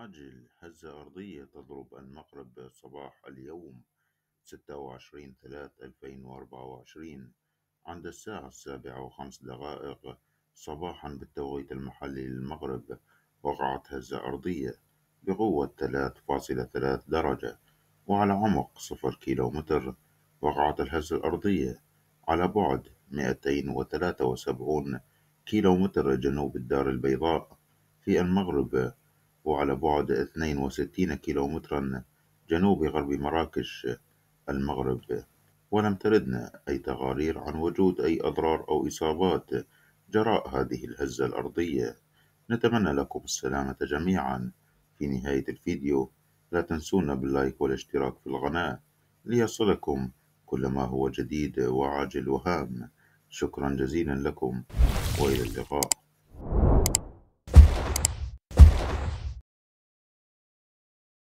عاجل هزة أرضية تضرب المغرب صباح اليوم 26/3/2024 عند الساعة 7:05 صباحا بالتوقيت المحلي للمغرب. وقعت هزة أرضية بقوة 3.3 درجة وعلى عمق 0 كيلومتر. وقعت الهزة الأرضية على بعد 273 كيلومتر جنوب الدار البيضاء في المغرب، وعلى بعد 62 كيلومترا جنوب غرب مراكش المغرب. ولم تردنا أي تقارير عن وجود أي أضرار أو إصابات جراء هذه الهزة الأرضية. نتمنى لكم السلامة جميعا. في نهاية الفيديو لا تنسونا باللايك والاشتراك في القناة ليصلكم كل ما هو جديد وعاجل وهام. شكرا جزيلا لكم وإلى اللقاء.